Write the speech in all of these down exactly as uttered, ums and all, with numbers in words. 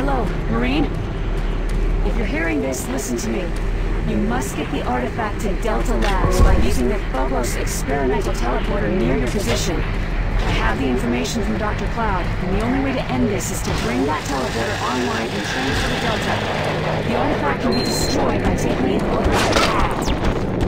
Hello, Marine? If you're hearing this, listen to me. You must get the artifact to Delta Labs by using the Phobos experimental teleporter near your position. I have the information from Doctor Cloud, and the only way to end this is to bring that teleporter online and transfer to Delta. The artifact can be destroyed by taking it over.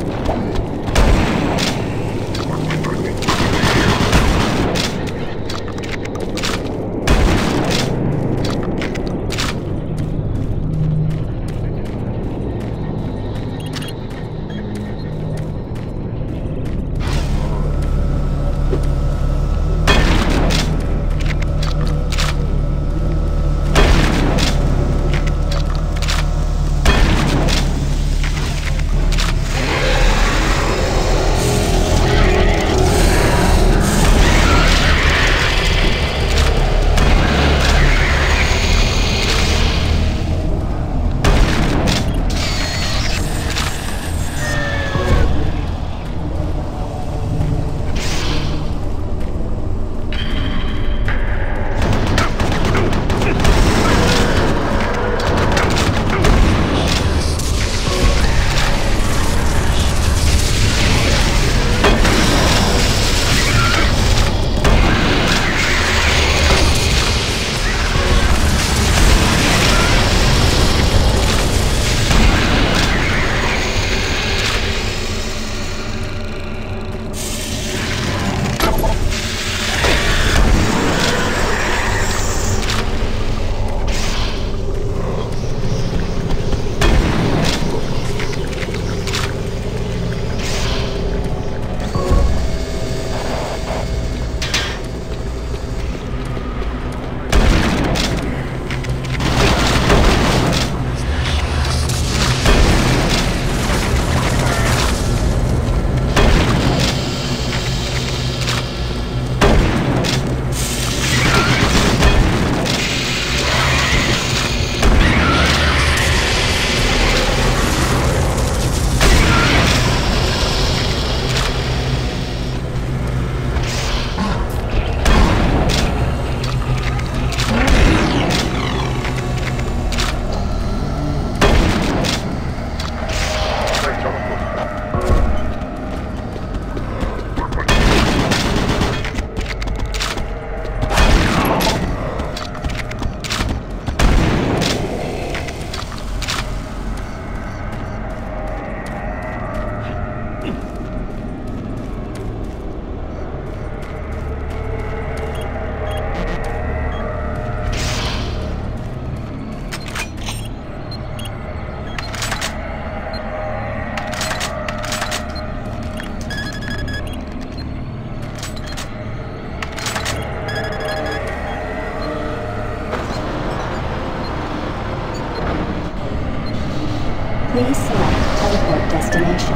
Please select teleport destination.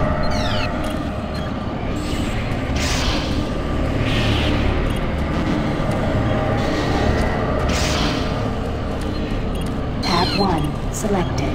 Tab one selected.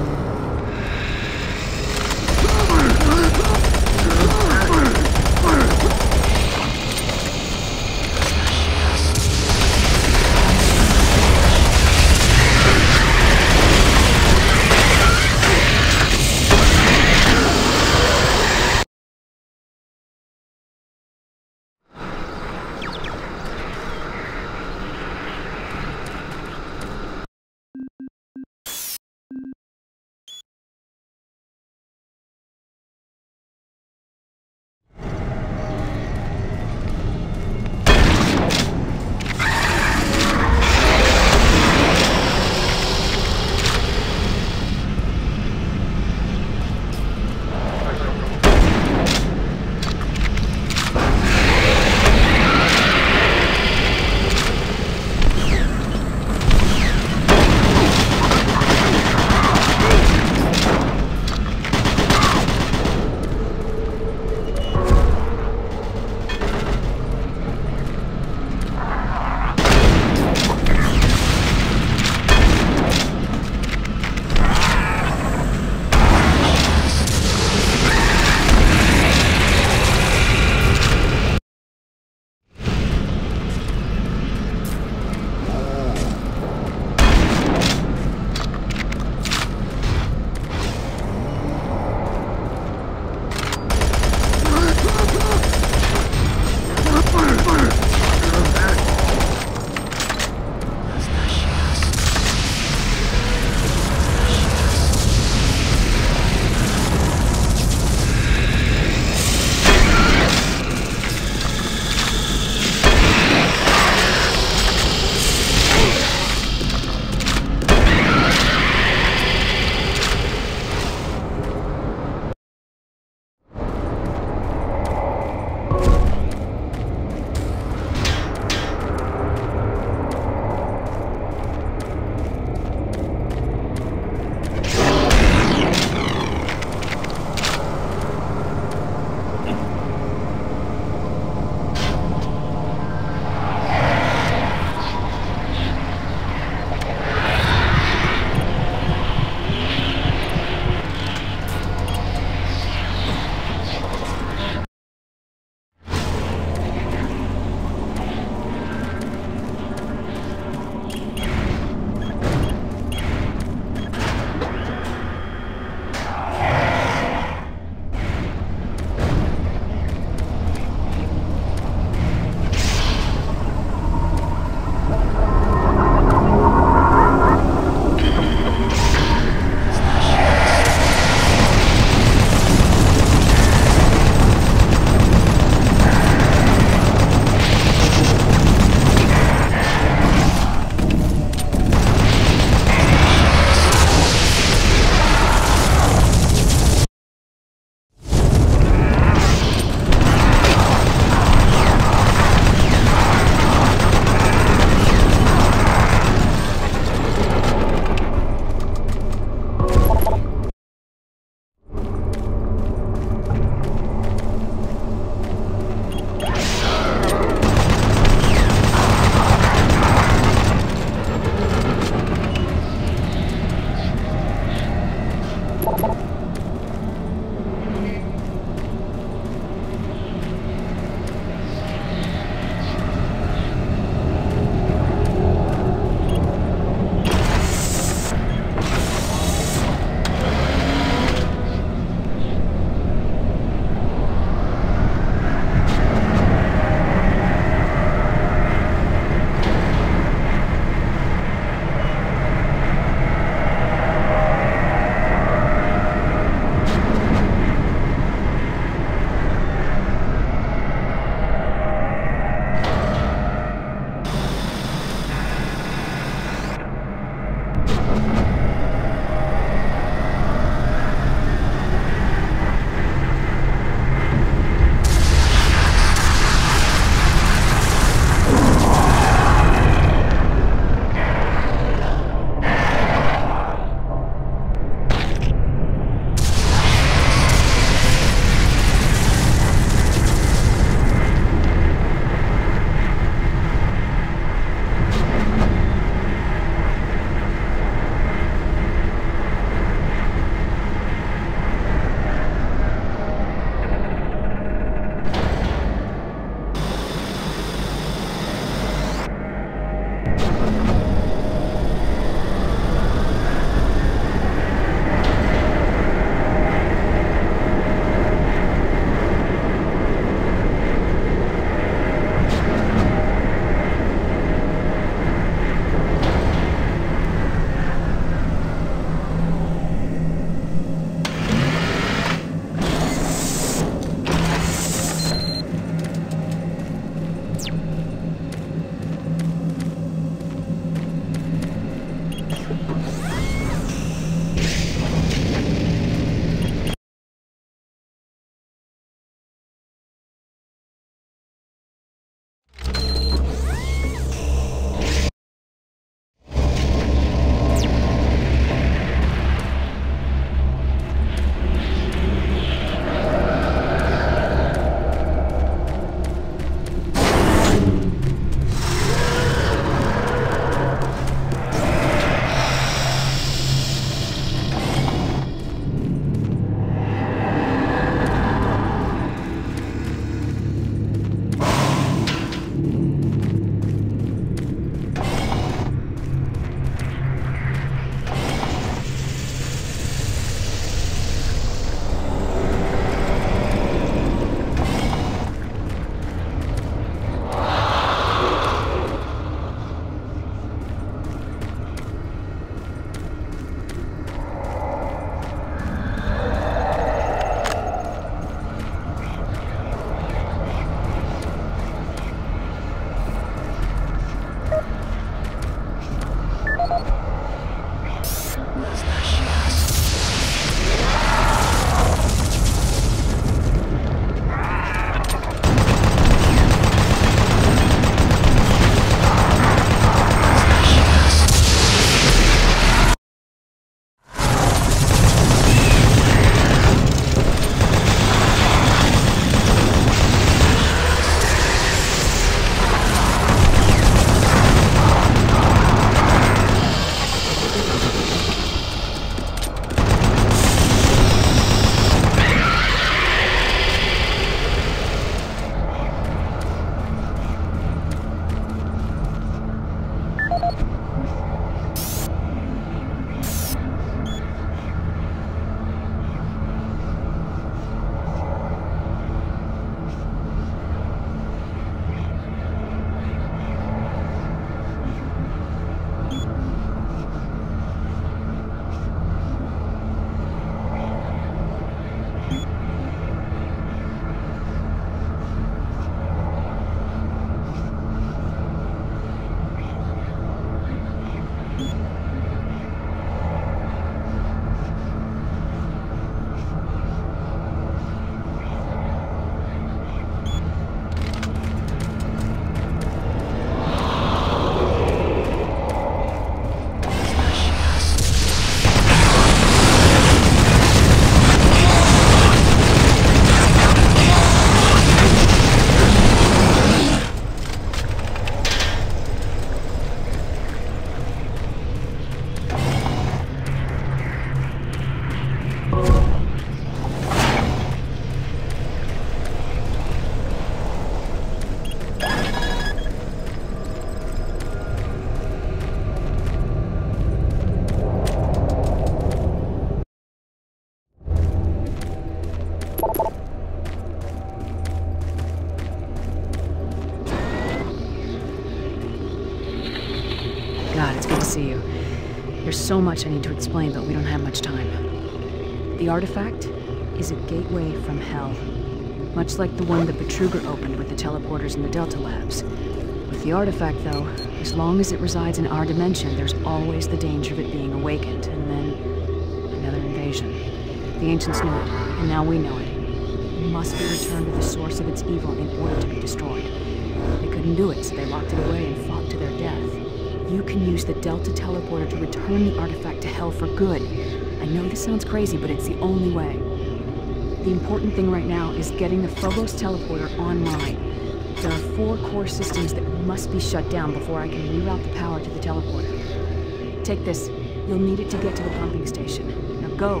God, it's good to see you. There's so much I need to explain, but we don't have much time. The artifact is a gateway from hell. Much like the one that Betruger opened with the teleporters in the Delta Labs. With the artifact, though, as long as it resides in our dimension, there's always the danger of it being awakened, and then another invasion. The Ancients knew it, and now we know it. It must be returned to the source of its evil in order to be destroyed. They couldn't do it, so they locked it away and fought to their death. You can use the Delta teleporter to return the artifact to hell for good. I know this sounds crazy, but it's the only way. The important thing right now is getting the Phobos teleporter online. There are four core systems that must be shut down before I can reroute the power to the teleporter. Take this. You'll need it to get to the pumping station. Now go!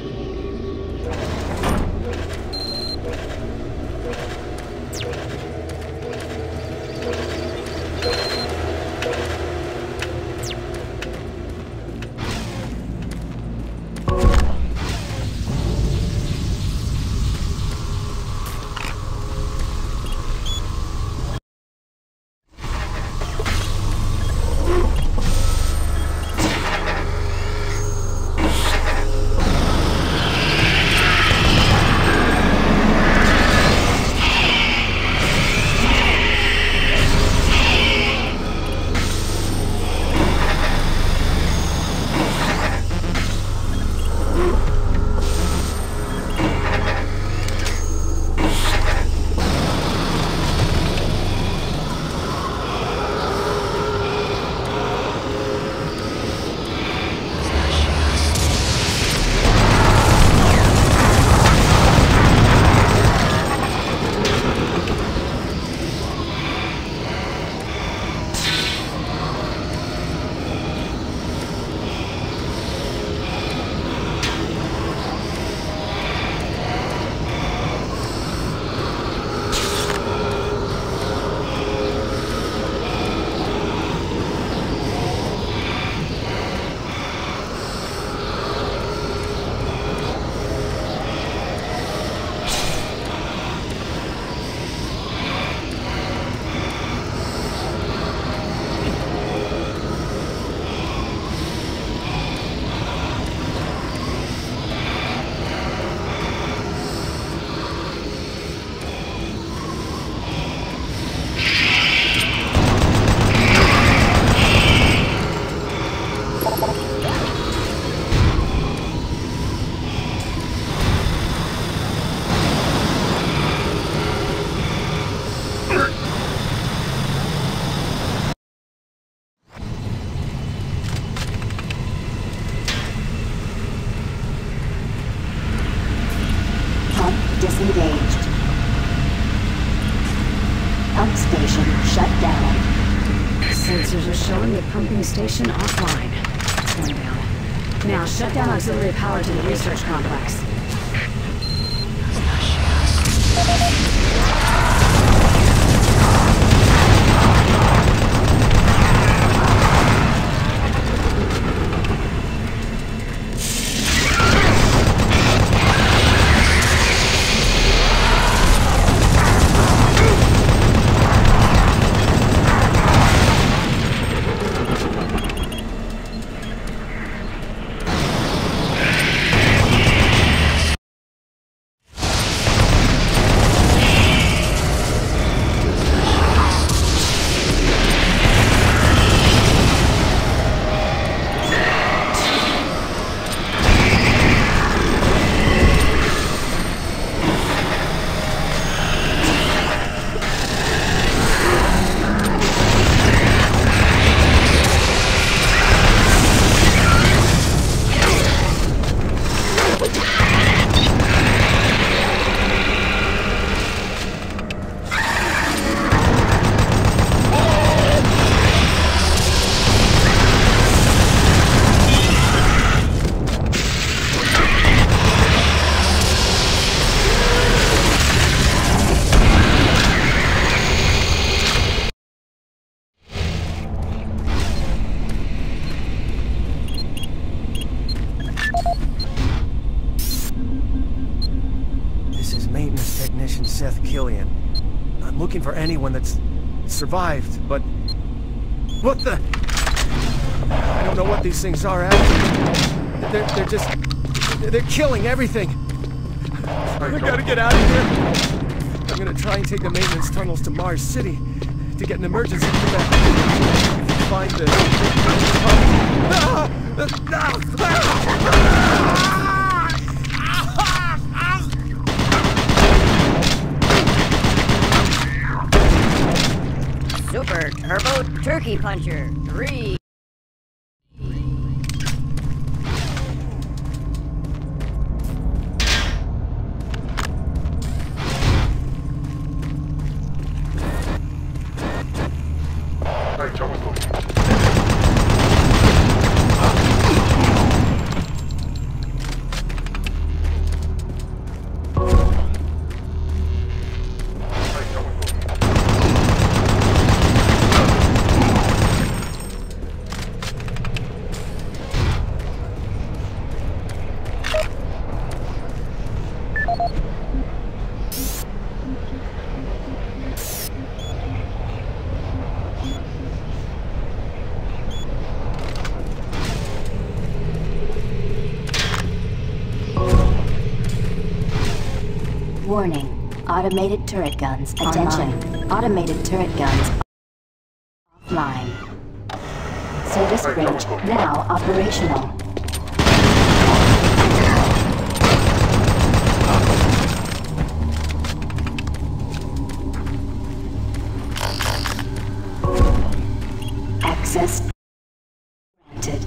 Disengaged. Pump station shut down. Sensors are showing the pumping station offline. It's going down. Now, shut down auxiliary power to the research complex. Looking for anyone that's survived, but... What the... I don't know what these things are after. They're, they're just... They're killing everything. I gotta get out of here. I'm gonna try and take the maintenance tunnels to Mars City to get an emergency evac. Find the... Ah! Super Turbo Turkey Puncher three. Warning. Automated turret guns. Attention. Online. Automated turret guns. Offline. Service bridge now operational. Access granted.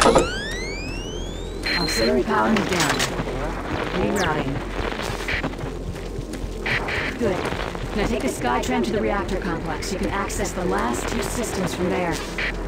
Auxiliary power moved down. Rerouting. Good. Now take the Skytram to the reactor complex. You can access the last two systems from there.